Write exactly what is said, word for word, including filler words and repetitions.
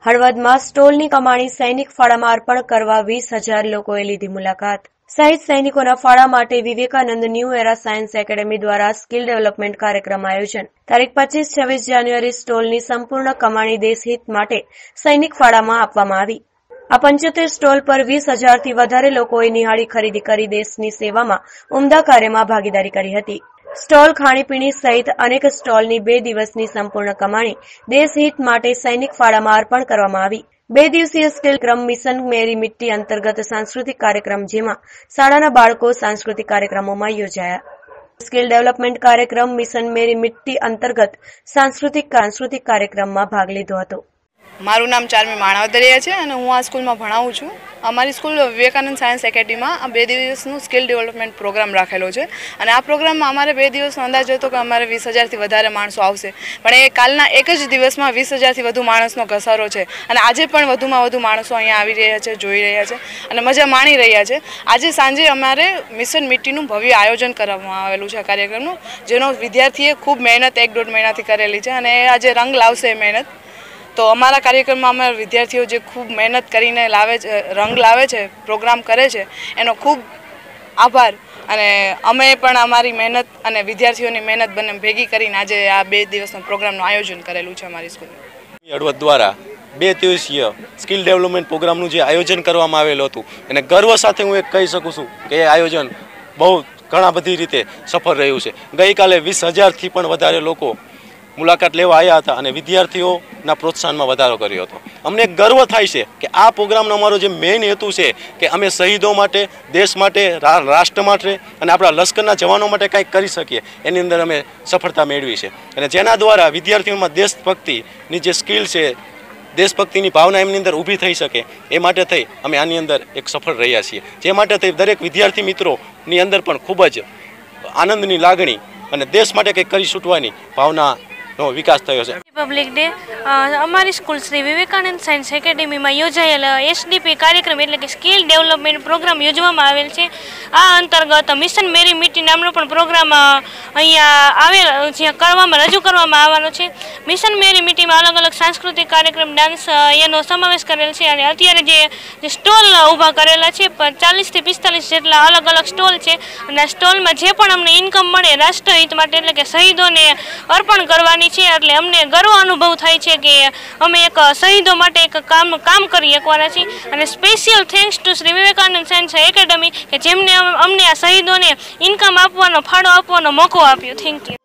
હળવદમાં સ્ટોલની કમાણી સૈનિક ફાળામાં અર્પણ કરવા વીસ હજાર લોકોએ લીધી મુલાકાત. શહીદ સૈનિકોના ફાળા માટે Vivekananda new era science academy દ્વારા સ્કિલ ડેવલપમેન્ટ કાર્યક્રમ આયોજન. તારીખ પચીસ છવ્વીસ જાન્યુઆરી સ્ટોલની સંપૂર્ણ કમાણી દેશહિત માટે સૈનિક ફાળામાં આપવામાં આવી. આ પંચોતેર સ્ટોલ પર વીસ હજારથી વધારે લોકોએ નિહાળી ખરીદી કરી દેશની સેવામાં ઉમદા કાર્યમાં ભાગીદારી કરી હતી. સ્ટોલ ખાણીપીણી સહિત અનેક સ્ટોલની બે દિવસની સંપૂર્ણ કમાણી દેશહિત માટે સૈનિક ફાળામાં અર્પણ કરવામાં આવી. બે દિવસીય સ્કિલ ક્રમ મિશન મેરી મિટ્ટી અંતર્ગત સાંસ્કૃતિક કાર્યક્રમ, જેમાં શાળાના બાળકો સાંસ્કૃતિક કાર્યક્રમોમાં યોજાયા. સ્કિલ ડેવલપમેન્ટ કાર્યક્રમ મિશન મેરી મિટ્ટી અંતર્ગત સાંસ્કૃતિક સાંસ્કૃતિક કાર્યક્રમમાં ભાગ લીધો હતો. મારું નામ ચારમી માણાવદરિયા છે અને હું આ સ્કૂલમાં ભણાવું છું. અમારી સ્કૂલ વિવેકાનંદ સાયન્સ એકેડેમીમાં આ બે દિવસનું સ્કિલ ડેવલપમેન્ટ પ્રોગ્રામ રાખેલો છે અને આ પ્રોગ્રામમાં અમારે બે દિવસનો અંદાજ હતો કે અમારે વીસ હજારથી વધારે માણસો આવશે, પણ એ કાલના એક જ દિવસમાં વીસ હજારથી વધુ માણસનો ઘસારો છે અને આજે પણ વધુમાં વધુ માણસો અહીંયા આવી રહ્યા છે, જોઈ રહ્યા છે અને મજા માણી રહ્યા છે. આજે સાંજે અમારે મિશન મિટ્ટીનું ભવ્ય આયોજન કરવામાં આવેલું છે આ કાર્યક્રમનું, જેનો વિદ્યાર્થીએ ખૂબ મહેનત એક દોઢ મહિનાથી કરેલી છે અને આજે રંગ લાવશે એ મહેનત. તો અમારા કાર્યક્રમમાં અમારા વિદ્યાર્થીઓ જે ખૂબ મહેનત કરીને લાવે છે, રંગ લાવે છે, પ્રોગ્રામ કરે છે, એનો ખૂબ આભાર. અને અમે પણ અમારી મહેનત અને વિદ્યાર્થીઓની મહેનત બંને ભેગી કરીને આજે આ બે દિવસનો પ્રોગ્રામનું આયોજન કરેલું છે અમારી સ્કૂલમાં. હળવદ દ્વારા બે દિવસીય સ્કિલ ડેવલપમેન્ટ પ્રોગ્રામનું જે આયોજન કરવામાં આવેલું હતું અને ગર્વ સાથે હું એક કહી શકું છું કે એ આયોજન બહુ ઘણા બધી રીતે સફળ રહ્યું છે. ગઈકાલે વીસ હજારથી પણ વધારે લોકો મુલાકાત લેવા આવ્યા હતા અને વિદ્યાર્થીઓના પ્રોત્સાહનમાં વધારો કર્યો હતો. અમને ગર્વ થાય છે કે આ પ્રોગ્રામનો અમારો જે મેઇન હેતુ છે કે અમે શહીદો માટે, દેશ માટે, રાષ્ટ્ર માટે અને આપણા લશ્કરના જવાનો માટે કંઈક કરી શકીએ, એની અંદર અમે સફળતા મેળવી છે અને જેના દ્વારા વિદ્યાર્થીઓમાં દેશભક્તિની જે સ્કિલ છે, દેશભક્તિની ભાવના એમની અંદર ઊભી થઈ શકે, એ માટે થઈ અમે આની અંદર એક સફળ રહ્યા છીએ. જે માટે થઈ દરેક વિદ્યાર્થી મિત્રોની અંદર પણ ખૂબ જ આનંદની લાગણી અને દેશ માટે કંઈક કરી છૂટવાની ભાવના વિકાસ થયો છે. રિપબ્લિક ડે અમારી સ્કૂલ શ્રી વિવેકાનંદ સાયન્સ એકેડેમીમાં યોજાયેલ એસડીપી કાર્યક્રમ એટલે કે સ્કિલ ડેવલપમેન્ટ પ્રોગ્રામ યોજવામાં આવેલ છે. આ અંતર્ગત મિશન મેરી મિટ્ટી નામનો પણ પ્રોગ્રામ અહીંયા આવેલ જ્યાં કરવામાં રજૂ કરવામાં આવવાનો છે. મિશન મેરી મિટ્ટીમાં અલગ અલગ સાંસ્કૃતિક કાર્યક્રમ, ડાન્સ એનો સમાવેશ કરેલ છે અને અત્યારે જે જે સ્ટોલ ઊભા કરેલા છે, ચાલીસથી પિસ્તાલીસ જેટલા અલગ અલગ સ્ટોલ છે અને આ સ્ટોલમાં જે પણ અમને ઇન્કમ મળે રાષ્ટ્રહિત માટે એટલે કે શહીદોને અર્પણ કરવાની છે. એટલે અમને ગર્વ અનુભવ થાય છે કે અમે એક શહીદો માટે એક કામ કામ કરી શકવાના છીએ અને special thanks to Shri Vivekananda science academy કે જેમને અમને આ શહીદોને ઇન્કમ આપવાનો, ફાળો આપવાનો મોકો આપ્યો. Thank you.